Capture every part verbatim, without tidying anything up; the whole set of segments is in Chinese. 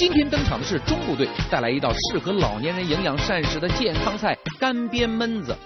今天登场的是中部队，带来一道适合老年人营养膳食的健康菜——干煸焖子。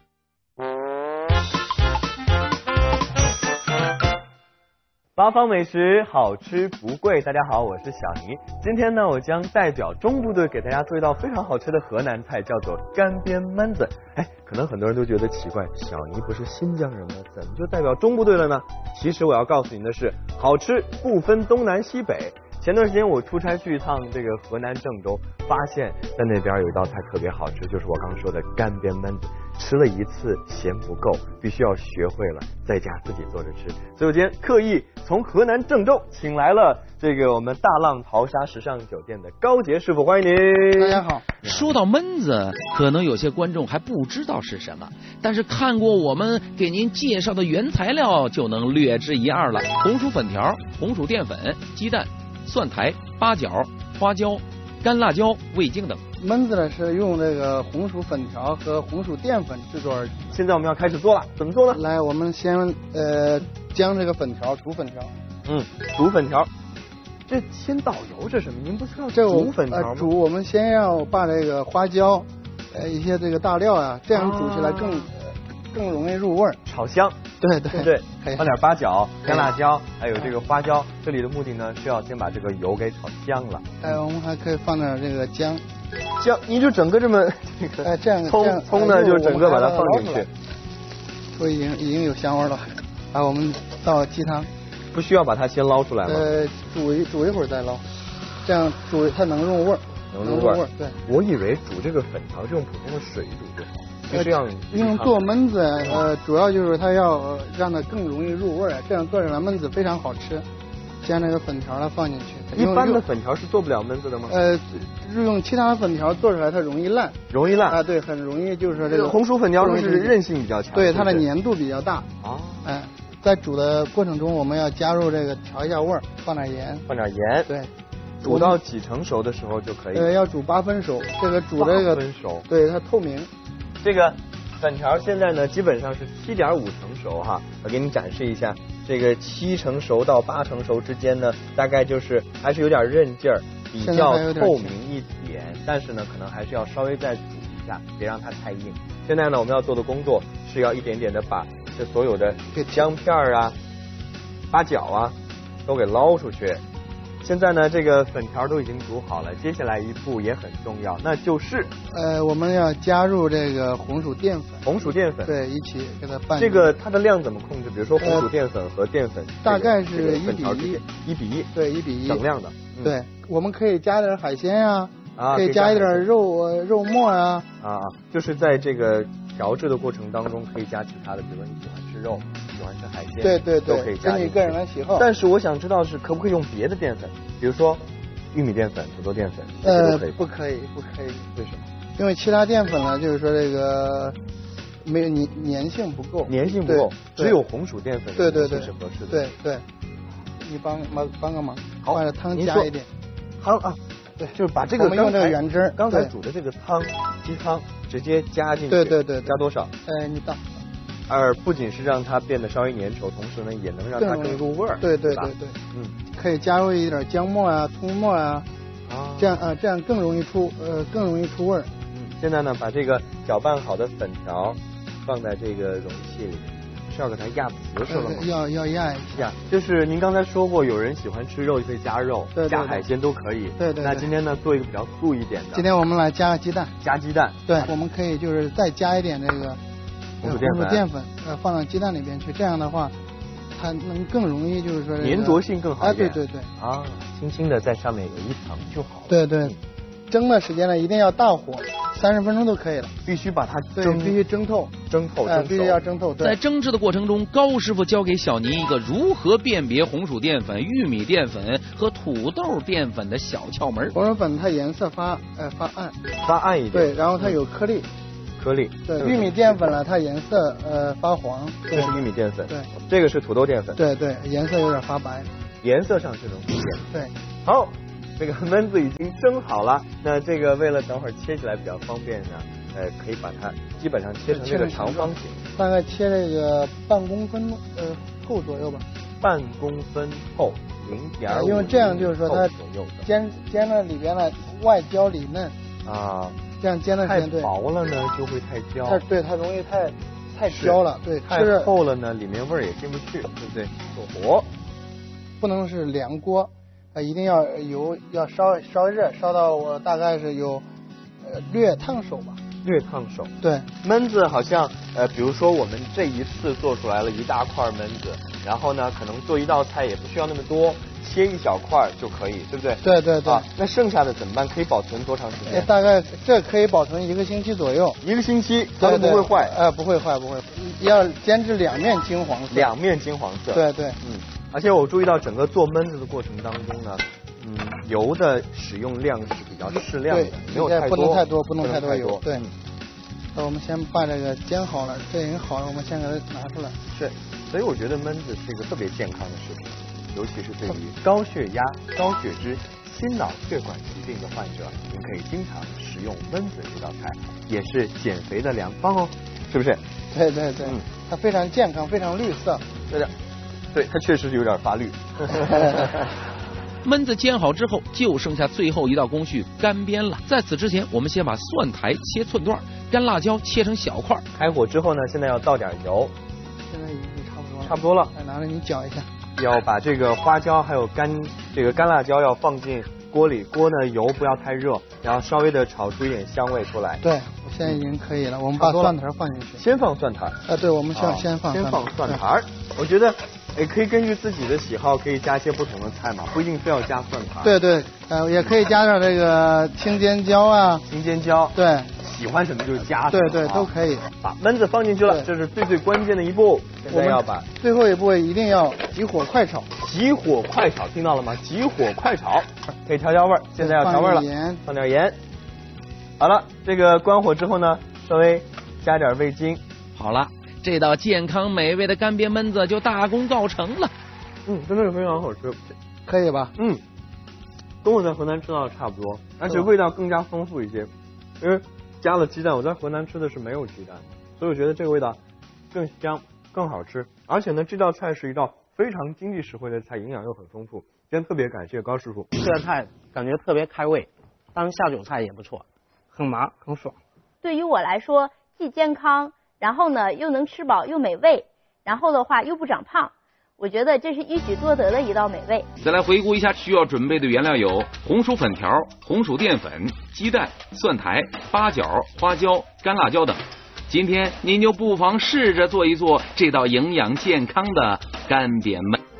八方美食，好吃不贵。大家好，我是小尼。今天呢，我将代表中部队给大家做一道非常好吃的河南菜，叫做干煸焖子。哎，可能很多人都觉得奇怪，小尼不是新疆人吗？怎么就代表中部队了呢？其实我要告诉您的是，好吃不分东南西北。前段时间我出差去一趟这个河南郑州，发现在那边有一道菜特别好吃，就是我刚刚说的干煸焖子。吃了一次嫌不够，必须要学会了在家自己做着吃。所以我今天特意从河南郑州请来了这个我们大浪淘沙时尚酒店的高杰师傅，欢迎您。 大家好。 说到焖子，可能有些观众还不知道是什么，但是看过我们给您介绍的原材料就能略知一二了。红薯粉条、红薯淀粉、鸡蛋、蒜苔、八角、花椒、干辣椒、味精等。 焖子呢是用这个红薯粉条和红薯淀粉制作而成。 现在我们要开始做了，怎么做呢？ 来，我们先呃将这个粉条煮粉条。 嗯，煮粉条。这先倒油是什么？您不是要煮粉条吗？ 呃、煮我们先要把这个花椒，呃一些这个大料啊，这样煮起来更、啊呃、更容易入味儿， 炒香。 对对对，放点八角、干辣椒，还有这个花椒。这里的目的呢是要先把这个油给炒香了。 哎，我们还可以放点这个姜。 姜，你就整个这么这个哎这样葱葱呢就整个把它放进去。 我已经已经有香味了。啊，我们倒鸡汤。 不需要把它先捞出来吗？ 呃，煮一煮一会儿再捞，这样煮它能入味儿。 能入味儿。 对。我以为煮这个粉条是用普通的水煮就好。 呃、 这样用做焖子，呃，主要就是它要、呃、让它更容易入味儿，这样做出来焖子非常好吃。将这个粉条呢放进去。 一般的粉条是做不了焖子的吗？ 呃，用其他的粉条做出来它容易烂。 容易烂啊，对，很容易就是说这个红薯粉条是韧性比较强， 对，它的粘度比较大。 啊， 哎，在煮的过程中，我们要加入这个调一下味儿，放点盐， 放点盐。 对， 煮到几成熟的时候就可以？ 呃，要煮八分熟。这个煮这个八分熟， 对，它透明。 这个粉条现在呢，基本上是七点五成熟哈。我给你展示一下，这个七成熟到八成熟之间呢，大概就是还是有点韧劲儿，比较透明一点，但是呢，可能还是要稍微再煮一下，别让它太硬。现在呢，我们要做的工作是要一点点的把这所有的姜片啊、八角啊都给捞出去。现在呢，这个粉条都已经煮好了，接下来一步也很重要，那就是呃，我们要加入这个红薯淀粉。 红薯淀粉， 对，一起给它拌。 这个它的量怎么控制？比如说红薯淀粉和淀粉， 呃、大概是一比一， 一比一， 对，一比一， 整量的。 嗯、对，我们可以加点海鲜啊， 啊， 可以加一点肉肉末啊。 啊啊，就是在这个调制的过程当中，可以加其他的，比如说你喜欢吃肉，喜欢吃海鲜， 对对对， 都可以加。 根据个人的喜好。 但是我想知道是可不可以用别的淀粉，比如说玉米淀粉、土豆淀粉， 呃， 可以不可以，不可以。 为什么？ 因为其他淀粉呢，就是说这个没有粘粘性不够， 粘性不够，只有红薯淀粉对对对是合适的。 对对，你帮帮帮个忙， 好， 把汤加一点。 汤啊， 对， 就是把这个我们用这个原汁， 刚才煮的这个汤，鸡汤直接加进去。 对对对， 加多少？ 呃，你倒。 而不仅是让它变得稍微粘稠，同时呢，也能让它更入味儿。 对对对对， 嗯， 可以加入一点姜末啊、葱末啊， 啊， 这样啊，这样更容易出呃更容易出味儿。 嗯，现在呢，把这个搅拌好的粉条放在这个容器里，是要给它压瓷实了吗？ 呃、要要压一下。就是您刚才说过，有人喜欢吃肉就可以加肉， 对对对， 加海鲜都可以。 对 对, 对。 那今天呢，做一个比较素一点的。 今天我们来加鸡蛋。 加鸡蛋。 对，我们可以就是再加一点这个。 红薯淀粉，淀粉呃放到鸡蛋里边去，这样的话，它能更容易就是说、这个、 粘着性更好一点。 啊，对对对。 啊，轻轻的在上面有一层就好了。 对对，嗯、蒸的时间呢一定要大火，三十分钟都可以了。 必须把它蒸，必须蒸透， 蒸透， 哎、呃，必须要蒸透。 在蒸制的过程中，高师傅教给小尼一个如何辨别红薯淀粉、玉米淀粉和土豆淀粉的小窍门。 红薯粉它颜色发呃发暗， 发暗一点。 对，然后它有颗粒。嗯颗粒， 对，玉米淀粉呢，它颜色呃发黄， 这是玉米淀粉， 对， 这个是土豆淀粉， 对对，颜色有点发白， 颜色上是能分辨。 对， 好，这个焖子已经蒸好了，那这个为了等会儿切起来比较方便呢，呃，可以把它基本上切成这个长方形， 大概切这个半公分呃厚左右吧， 半公分厚。 零点五， 因为这样就是说它左右的煎煎了里边的外焦里嫩啊， 这样煎的时间对。 太薄了呢就会太焦， 它对它容易太太焦了，对， 太厚了呢里面味儿也进不去，对不对？做火不能是凉锅，呃，一定要油要烧烧热，烧到我大概是有呃略烫手吧。 略烫手。 对， 焖子好像呃，比如说我们这一次做出来了一大块焖子，然后呢，可能做一道菜也不需要那么多，切一小块就可以，对不对？ 对对对。 啊，那剩下的怎么办？可以保存多长时间？ 大概这可以保存一个星期左右。 一个星期，它都不会坏。 呃，不会坏，不会。要煎至两面金黄色。 两面金黄色。 对对。 嗯，而且我注意到整个做焖子的过程当中呢。嗯，油的使用量是比较适量的，没有太多， 不能太多，不能太多油。对。那我们先把这个煎好了，这已经好了，我们先给它拿出来。 是，所以我觉得焖子是一个特别健康的食品，尤其是对于高血压、高血脂、心脑血管疾病的患者，您可以经常食用焖子这道菜，也是减肥的良方哦，是不是？ 对对对，嗯，它非常健康，非常绿色。 对的，对，它确实是有点发绿。 焖子煎好之后，就剩下最后一道工序干煸了。在此之前，我们先把蒜苔切寸段，干辣椒切成小块。 开火之后呢，现在要倒点油。 现在已经差不多了。 差不多了。 来，拿着你搅一下。 要把这个花椒还有干这个干辣椒要放进锅里，锅呢油不要太热，然后稍微的炒出一点香味出来。 对，我现在已经可以了。我们把蒜苔放进去。 先放蒜苔。 啊，对，我们先先放。 先放蒜苔。我觉得。也可以根据自己的喜好，可以加一些不同的菜嘛，不一定非要加蒜苔。 对对，呃，也可以加上这个青尖椒啊， 青尖椒。 对， 喜欢什么就加。 对对，都可以。 把焖子放进去了，这是最最关键的一步。现在要把最后一步一定要急火快炒。 急火快炒，听到了吗？急火快炒，可以调调味儿。现在要调味了， 盐， 放点盐。好了，这个关火之后呢，稍微加点味精。 好了。这道健康美味的干煸焖子就大功告成了。 嗯，真的是非常好吃， 可以吧？ 嗯，跟我在河南吃到的差不多，而且味道更加丰富一些，因为加了鸡蛋，我在河南吃的是没有鸡蛋，所以我觉得这个味道更香、更好吃。而且呢，这道菜是一道非常经济实惠的菜，营养又很丰富。今天特别感谢高师傅， 这道菜感觉特别开胃，当下酒菜也不错，很麻很爽。 对于我来说，既健康。然后呢，又能吃饱又美味，然后的话又不长胖，我觉得这是一举多得的一道美味。 再来回顾一下需要准备的原料有红薯粉条、红薯淀粉、鸡蛋、蒜苔、八角、花椒、干辣椒等。今天您就不妨试着做一做这道营养健康的干煸焖。